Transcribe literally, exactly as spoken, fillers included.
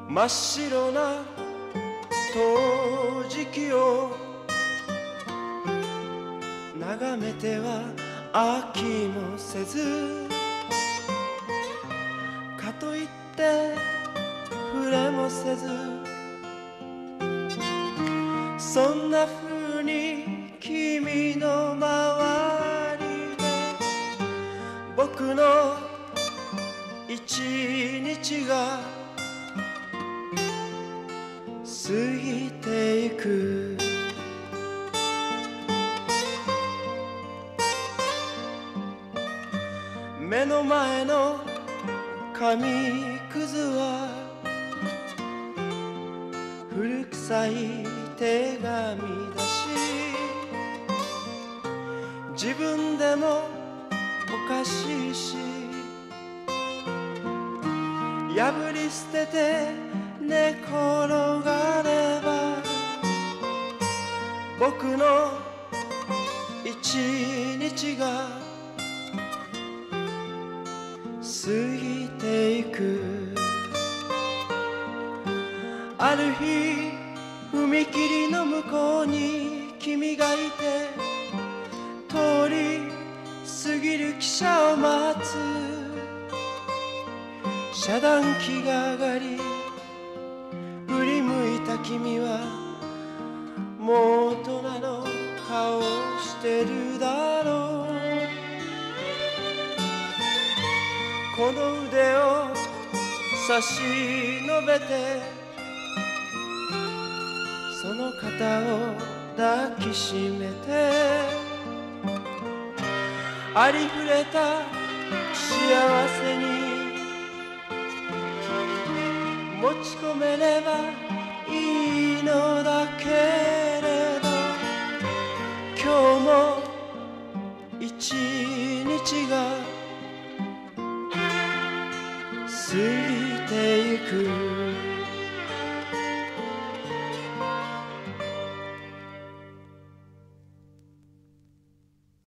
真っ白な陶磁器を眺めては飽きもせず、かといって触れもせず、そんな風に君の周りで僕の一日が過ぎていく。目の前の紙くずは古臭い手紙だし、自分でもおかしいし、破り捨てて寝転がれば僕の一日が過ぎていく。ある日踏切の向こうに君がいて、通り過ぎる汽車を待つ。遮断機が上がり振り向いた君はもう大人の顔してるだろう。この腕を差し伸べてその肩を抱きしめて、ありふれた幸せに持ち込めればいいのだけれど、今日も一日が過ぎてゆく。